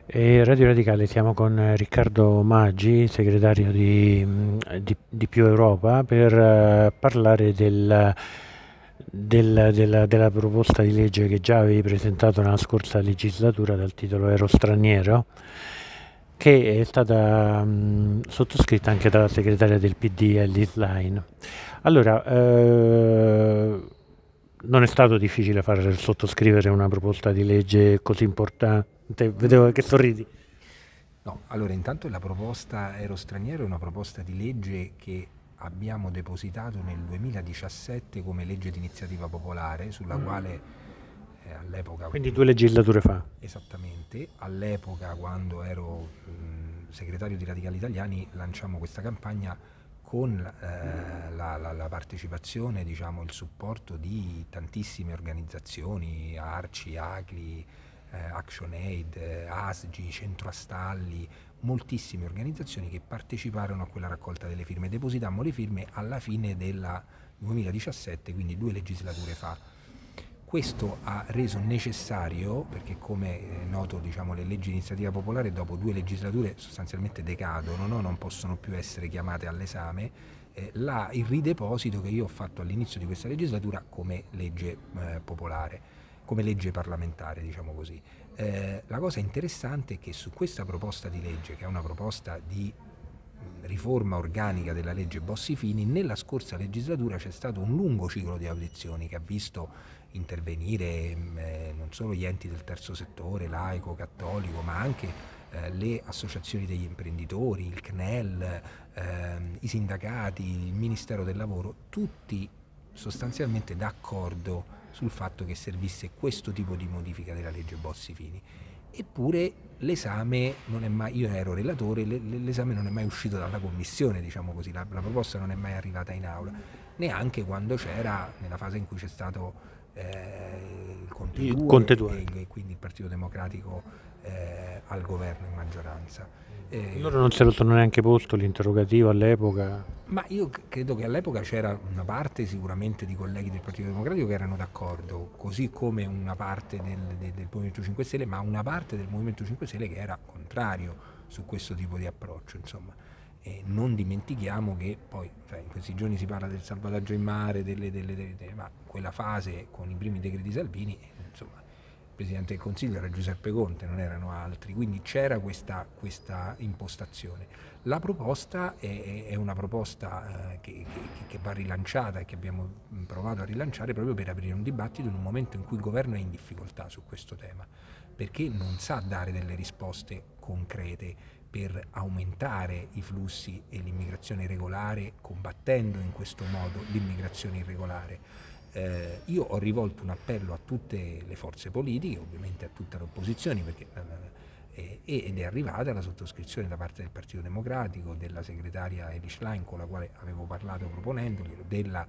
E Radio Radicale siamo con Riccardo Maggi, segretario di Più Europa, per parlare della proposta di legge che già avevi presentato nella scorsa legislatura dal titolo Ero straniero, che è stata sottoscritta anche dalla segretaria del PD Ellis Line. Allora, non è stato difficile far sottoscrivere una proposta di legge così importante? Vedevo che sorridi. No, allora intanto la proposta Ero straniero è una proposta di legge che abbiamo depositato nel 2017 come legge di iniziativa popolare, sulla quale all'epoca, Quindi 2 legislature fa. esattamente, all'epoca quando ero segretario di Radicali Italiani lanciamo questa campagna con la partecipazione, diciamo, il supporto di tantissime organizzazioni, ARCI, ACLI, ActionAid, ASGI, Centro Astalli, moltissime organizzazioni che parteciparono a quella raccolta delle firme. Depositammo le firme alla fine del 2017, quindi 2 legislature fa. Questo ha reso necessario, perché come è noto, diciamo, le leggi di iniziativa popolare dopo 2 legislature sostanzialmente decadono, no? Non possono più essere chiamate all'esame, il rideposito che io ho fatto all'inizio di questa legislatura come legge popolare, come legge parlamentare, diciamo così. La cosa interessante è che su questa proposta di legge, che è una proposta di riforma organica della legge Bossi-Fini, nella scorsa legislatura c'è stato un lungo ciclo di audizioni che ha visto intervenire non solo gli enti del terzo settore, laico, cattolico, ma anche le associazioni degli imprenditori, il CNEL, i sindacati, il Ministero del Lavoro, tutti sostanzialmente d'accordo sul fatto che servisse questo tipo di modifica della legge Bossi-Fini. Eppure l'esame non è mai, io ero relatore, l'esame non è mai uscito dalla commissione, diciamo così, la proposta non è mai arrivata in aula, neanche quando c'era, nella fase in cui c'è stato il Conte Il 2 Conte 2. e quindi il Partito Democratico al governo in maggioranza. Loro non se lo sono neanche posto l'interrogativo all'epoca. Ma io credo che all'epoca c'era una parte sicuramente di colleghi del Partito Democratico che erano d'accordo, così come una parte del Movimento 5 Stelle, ma una parte del Movimento 5 Stelle che era contrario su questo tipo di approccio, insomma. E non dimentichiamo che poi in questi giorni si parla del salvataggio in mare, ma quella fase con i primi decreti Salvini, insomma, il Presidente del Consiglio era Giuseppe Conte, non erano altri, quindi c'era questa impostazione. La proposta è una proposta che va rilanciata e che abbiamo provato a rilanciare proprio per aprire un dibattito in un momento in cui il governo è in difficoltà su questo tema, perché non sa dare delle risposte concrete per aumentare i flussi e l'immigrazione regolare, combattendo in questo modo l'immigrazione irregolare. Io ho rivolto un appello a tutte le forze politiche, ovviamente a tutte le opposizioni, perché ed è arrivata la sottoscrizione da parte del Partito Democratico, della segretaria Elly Schlein, con la quale avevo parlato proponendoglielo,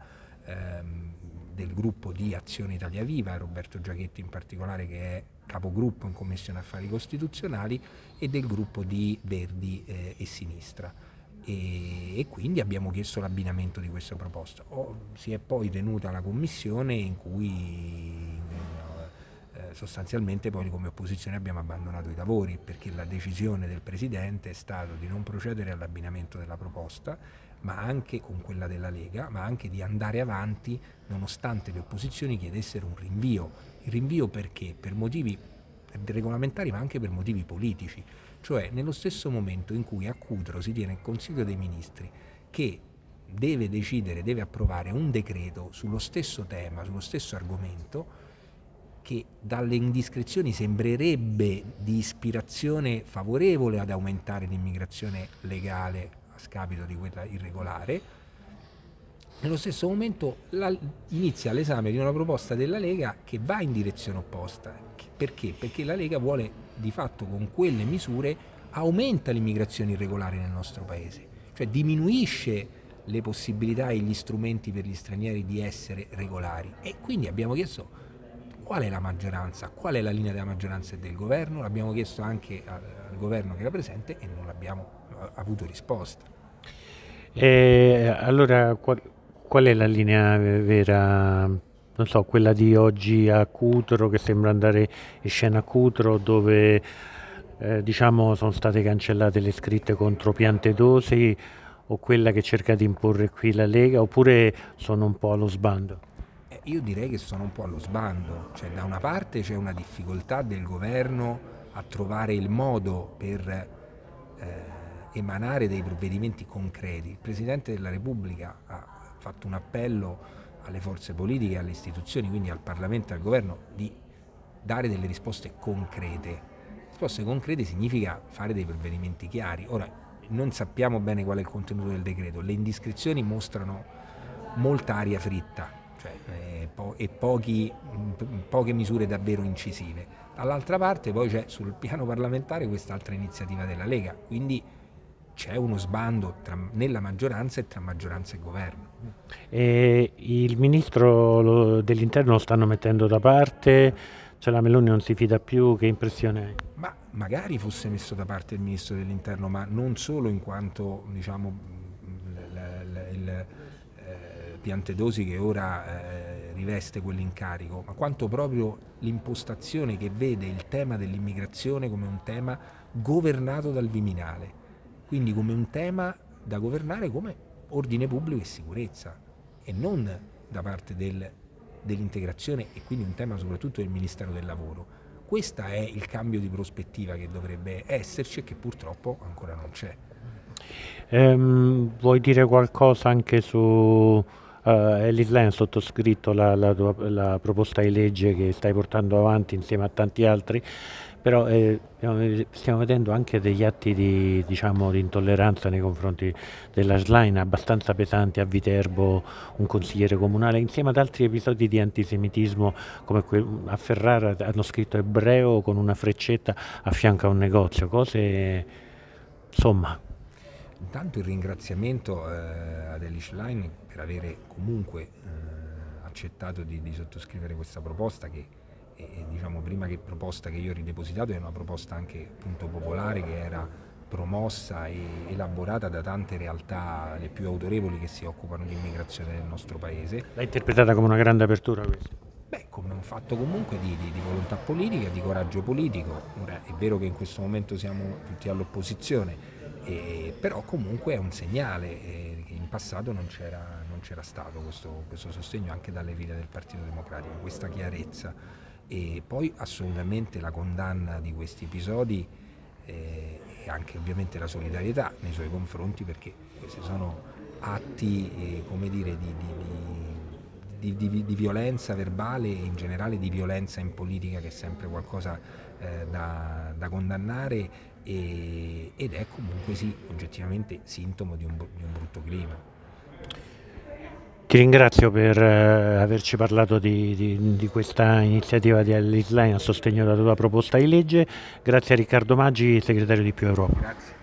del gruppo di Azione Italia Viva, Roberto Giachetti in particolare, che è capogruppo in Commissione Affari Costituzionali, e del gruppo di Verdi e Sinistra. E quindi abbiamo chiesto l'abbinamento di questa proposta. Si è poi tenuta la commissione in cui sostanzialmente poi come opposizione abbiamo abbandonato i lavori, perché la decisione del Presidente è stata di non procedere all'abbinamento della proposta, ma anche con quella della Lega, ma anche di andare avanti nonostante le opposizioni chiedessero un rinvio. Il rinvio perché? Per motivi regolamentari, ma anche per motivi politici. Cioè, nello stesso momento in cui a Cutro si tiene il Consiglio dei Ministri che deve decidere, deve approvare un decreto sullo stesso tema, sullo stesso argomento, che dalle indiscrezioni sembrerebbe di ispirazione favorevole ad aumentare l'immigrazione legale a scapito di quella irregolare, nello stesso momento inizia l'esame di una proposta della Lega che va in direzione opposta. Perché? Perché la Lega vuole, di fatto, con quelle misure aumenta l'immigrazione irregolare nel nostro paese, cioè diminuisce le possibilità e gli strumenti per gli stranieri di essere regolari. E quindi abbiamo chiesto qual è la maggioranza, qual è la linea della maggioranza e del governo, l'abbiamo chiesto anche al governo che era presente e non abbiamo avuto risposta. E allora qual è la linea vera? Non so, quella di oggi a Cutro, che sembra andare in scena a Cutro, dove diciamo sono state cancellate le scritte contro Piantedosi o quella che cerca di imporre qui la Lega, oppure sono un po' allo sbando? Io direi che sono un po' allo sbando, cioè da una parte c'è una difficoltà del governo a trovare il modo per emanare dei provvedimenti concreti. Il Presidente della Repubblica ha fatto un appello alle forze politiche, alle istituzioni, quindi al Parlamento e al governo, di dare delle risposte concrete. Risposte concrete significa fare dei provvedimenti chiari. Ora, non sappiamo bene qual è il contenuto del decreto, le indiscrezioni mostrano molta aria fritta, cioè, poche misure davvero incisive. Dall'altra parte poi c'è sul piano parlamentare quest'altra iniziativa della Lega, quindi c'è uno sbando nella maggioranza e tra maggioranza e governo. E il ministro dell'Interno lo stanno mettendo da parte, cioè la Meloni non si fida più, che impressione hai? Ma magari fosse messo da parte il ministro dell'Interno, ma non solo in quanto diciamo, il Piantedosi che ora riveste quell'incarico, ma quanto proprio l'impostazione che vede il tema dell'immigrazione come un tema governato dal Viminale, quindi come un tema da governare come ordine pubblico e sicurezza e non da parte dell'integrazione e quindi un tema soprattutto del Ministero del Lavoro. Questo è il cambio di prospettiva che dovrebbe esserci e che purtroppo ancora non c'è. Vuoi dire qualcosa anche su Ellis Lam, sottoscritto la proposta di legge che stai portando avanti insieme a tanti altri, però stiamo vedendo anche degli atti di, diciamo, di intolleranza nei confronti della Schlein abbastanza pesanti a Viterbo, un consigliere comunale, insieme ad altri episodi di antisemitismo come a Ferrara hanno scritto ebreo con una freccetta a fianco a un negozio, cose insomma. Intanto il ringraziamento ad Elly Schlein per avere comunque accettato di sottoscrivere questa proposta che diciamo prima che proposta che io ho ridepositato è una proposta anche appunto popolare che era promossa e elaborata da tante realtà le più autorevoli che si occupano di immigrazione nel nostro paese. L'hai interpretata come una grande apertura questa? Beh, come un fatto comunque di volontà politica, di coraggio politico. Ora è vero che in questo momento siamo tutti all'opposizione, però comunque è un segnale che in passato non c'era stato questo sostegno anche dalle file del Partito Democratico, questa chiarezza. E poi assolutamente la condanna di questi episodi e anche ovviamente la solidarietà nei suoi confronti, perché questi sono atti come dire, di violenza verbale e in generale di violenza in politica, che è sempre qualcosa da condannare ed è comunque sì, oggettivamente sintomo di un brutto clima. Ti ringrazio per averci parlato di questa iniziativa di Elly Schlein a sostegno della tua proposta di legge. Grazie a Riccardo Maggi, segretario di Più Europa. Grazie.